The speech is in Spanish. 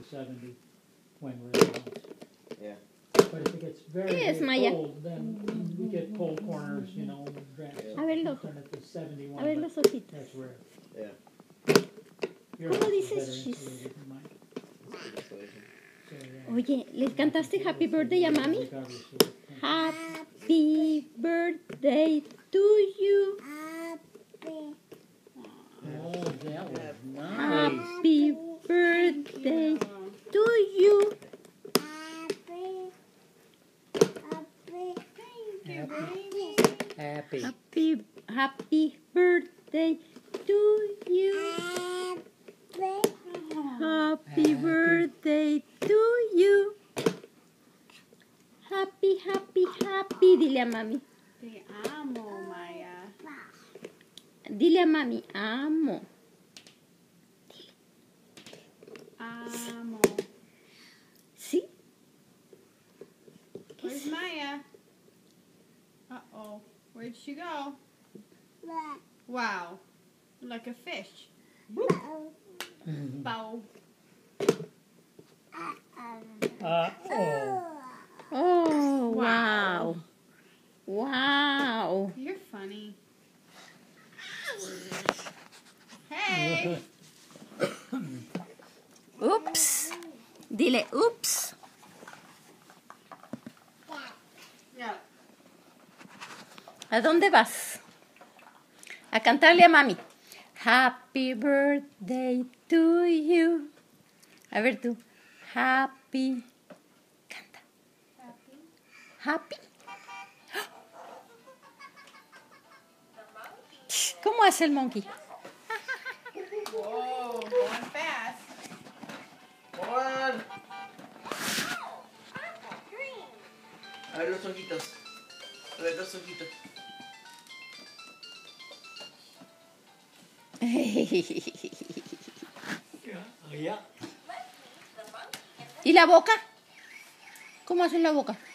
70 when we're out. Yeah. But if it gets very, ¿Qué es, very Maya? cold, then we get cold corners, you know, A verlo. turn it to 71. A ver los but ojitos. that's rare. Yeah. Your ¿Cómo house is dices better she's- insulated than mine. So, yeah. Oye, ¿les cantaste Happy Birthday a mami? Regardless of the temperature. Happy birthday to you. Oh, that was nice. Happy birthday to you. Happy. Happy birthday to you. Happy birthday to you. Happy. Dile a mami. Te amo, Maya. Dile a mami, amo. Amo. ¿Sí? Where's Maya? Uh-oh. Where'd she go? Wow. Like a fish. Bow. Oh. Oh, wow. Wow. You're funny. Hey! Oops. Dile, oops. Yeah. ¿A dónde vas? A cantarle a mami. Happy birthday to you. A ver tú. Happy. Canta. Happy. ¿Cómo hace el monkey? Whoa, going fast. Juan. A ver los ojitos. A ver los ojitos. Yeah. ¿Y la boca? ¿Cómo hace la boca?